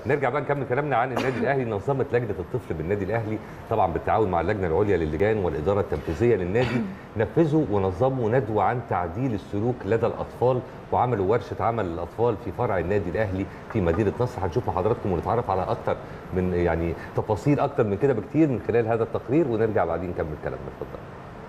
نرجع بقى نكمل كلامنا عن النادي الاهلي. نظمت لجنه الطفل بالنادي الاهلي طبعا بالتعاون مع اللجنه العليا للجان والاداره التنفيذيه للنادي، نفذوا ونظموا ندوه عن تعديل السلوك لدى الاطفال، وعملوا ورشه عمل للاطفال في فرع النادي الاهلي في مدينه نصر. هنشوف مع حضراتكم ونتعرف على اكتر من يعني تفاصيل اكتر من كده بكتير من خلال هذا التقرير، ونرجع بعدين نكمل كلامنا. اتفضل.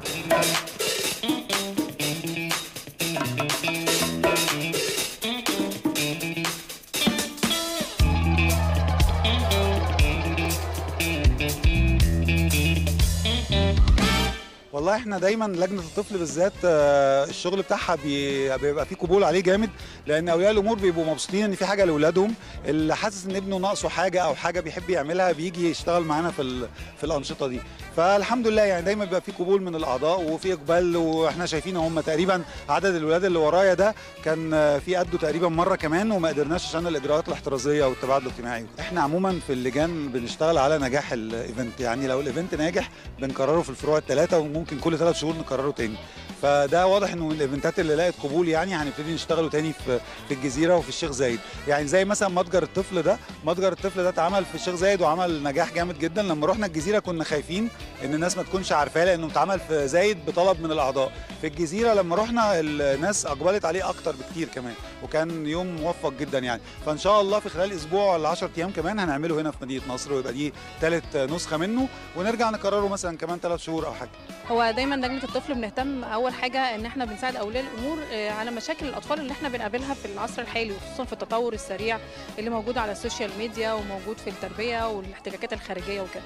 والله احنا دايما لجنه الطفل بالذات الشغل بتاعها بيبقى فيه قبول عليه جامد، لان اولياء الامور بيبقوا مبسوطين ان في حاجه لاولادهم. اللي حاسس ان ابنه ناقصه حاجه او حاجه بيحب يعملها بيجي يشتغل معانا في الانشطه دي. فالحمد لله يعني دايما بيبقى فيه قبول من الاعضاء وفي اقبال، واحنا شايفين هم تقريبا عدد الولاد اللي ورايا ده كان في قده تقريبا مره كمان، وما قدرناش عشان الاجراءات الاحترازيه والتباعد الاجتماعي. احنا عموما في اللجان بنشتغل على نجاح الايفنت، يعني لو الايفنت ناجح بنكرره في الفروع الثلاثه، وممكن كل 3 شهور نكرره تاني. فده واضح انه من الايفنتات اللي لقت قبول، يعني هنبتدي نشتغله تاني في الجزيره وفي الشيخ زايد. يعني زي مثلا متجر الطفل ده اتعمل في الشيخ زايد وعمل نجاح جامد جدا. لما رحنا الجزيره كنا خايفين ان الناس ما تكونش عارفاه، لانه اتعمل في زايد بطلب من الاعضاء. في الجزيره لما رحنا الناس اقبلت عليه اكتر بكتير كمان، وكان يوم موفق جدا يعني. فان شاء الله في خلال اسبوع ولا 10 ايام كمان هنعمله هنا في مدينه نصر، ويبقى دي 3 نسخه منه، ونرجع نكرره مثلا كمان 3 شهور او حاجه. هو دايما لجنه الطفل بنهتم اول حاجه ان احنا بنساعد اولياء الامور على مشاكل الاطفال اللي احنا بنقابلها في العصر الحالي، وخصوصا في التطور السريع اللي موجود على السوشيال ميديا وموجود في التربيه والاحتكاكات الخارجيه وكده.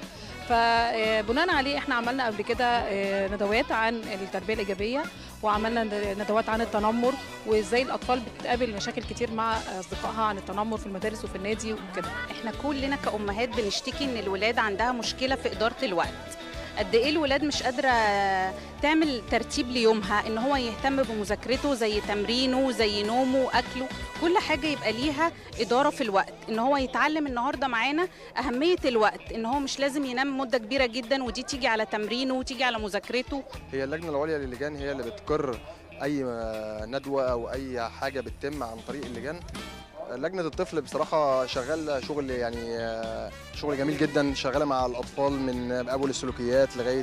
فبناء عليه احنا عملنا قبل كده ندوات عن التربيه الايجابيه، وعملنا ندوات عن التنمر وازاي الاطفال بتقابل مشاكل كتير مع اصدقائها عن التنمر في المدارس وفي النادي وكده. احنا كلنا كأمهات بنشتكي ان الولاد عندها مشكله في اداره الوقت. قد ايه الولاد مش قادره تعمل ترتيب ليومها، ان هو يهتم بمذاكرته زي تمرينه زي نومه واكله، كل حاجه يبقى ليها اداره في الوقت. ان هو يتعلم النهارده معانا اهميه الوقت، ان هو مش لازم ينام مده كبيره جدا ودي تيجي على تمرينه وتيجي على مذاكرته. هي اللجنه العليا للجان هي اللي بتقر اي ندوه او اي حاجه بتتم عن طريق اللجان. لجنة الطفل بصراحة شغالة شغل يعني شغل جميل جدا، شغالة مع الأطفال من أول السلوكيات لغاية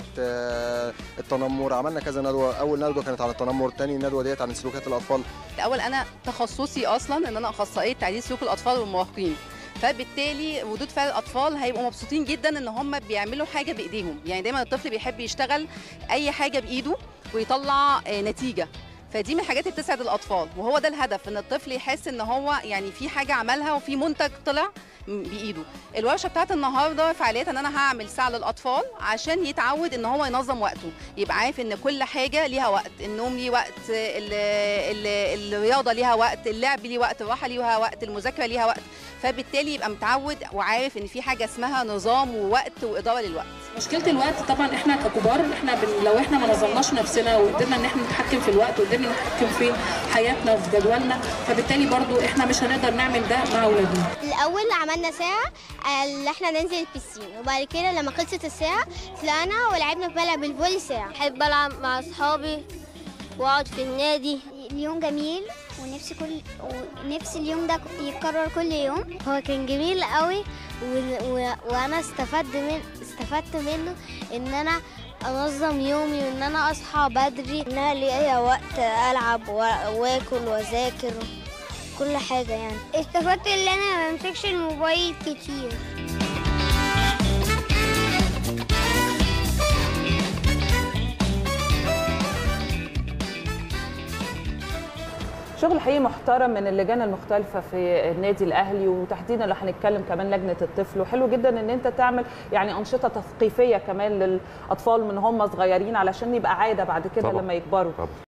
التنمر. عملنا كذا ندوة، أول ندوة كانت عن التنمر، تاني ندوة ديت عن سلوكيات الأطفال. الأول أنا تخصصي أصلا إن أنا أخصائية تعديل سلوك الأطفال والمراهقين، فبالتالي ردود فعل الأطفال هيبقوا مبسوطين جدا إن هم بيعملوا حاجة بإيديهم. يعني دايما الطفل بيحب يشتغل أي حاجة بإيده ويطلع نتيجة، فدي من الحاجات اللي بتسعد الاطفال، وهو ده الهدف، ان الطفل يحس ان هو يعني في حاجه عملها وفي منتج طلع بايده. الورشه بتاعت النهارده فعاليات ان انا هعمل ساعه للاطفال عشان يتعود ان هو ينظم وقته، يبقى عارف ان كل حاجه ليها وقت، النوم ليه وقت، الرياضه ليها وقت، اللعب ليه وقت، الراحه ليها وقت، المذاكره ليها وقت، فبالتالي يبقى متعود وعارف ان في حاجه اسمها نظام ووقت واداره للوقت. مشكله الوقت طبعا احنا ككبار لو احنا ما نظمناش نفسنا وقدرنا ان احنا نتحكم في الوقت وقدرنا نتحكم في حياتنا وفي جدولنا، فبالتالي برضو احنا مش هنقدر نعمل ده مع اولادنا. الاول عملنا ساعه اللي احنا ننزل البسين، وبعد كده لما خلصت الساعه طلعنا ولعبنا في ملعب الفولي ساعه. بحب العب مع اصحابي واقعد في النادي. اليوم جميل ونفسي اليوم ده يتكرر كل يوم. هو كان جميل قوي وانا استفدت منه ان انا انظم يومي وان انا اصحى بدري، ان انا ليا وقت العب واكل واذاكر كل حاجه. يعني استفدت ان انا ما امسكش الموبايل كتير. شغل حقيقي محترم من اللجان المختلفه في النادي الاهلي، وتحديدا لو هنتكلم كمان لجنه الطفل. وحلو جدا ان انت تعمل يعني انشطه تثقيفيه كمان للاطفال من هم صغيرين علشان يبقى عاده بعد كده لما يكبروا.